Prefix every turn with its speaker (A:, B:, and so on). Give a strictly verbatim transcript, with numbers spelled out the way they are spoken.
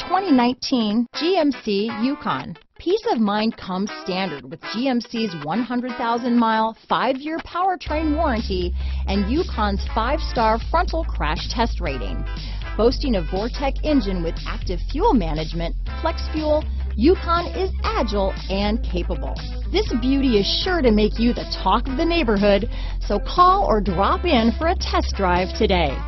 A: twenty nineteen G M C Yukon. Peace of mind comes standard with G M C's one hundred thousand mile, five-year powertrain warranty and Yukon's five-star frontal crash test rating. Boasting a Vortec engine with active fuel management, flex fuel, Yukon is agile and capable. This beauty is sure to make you the talk of the neighborhood, so call or drop in for a test drive today.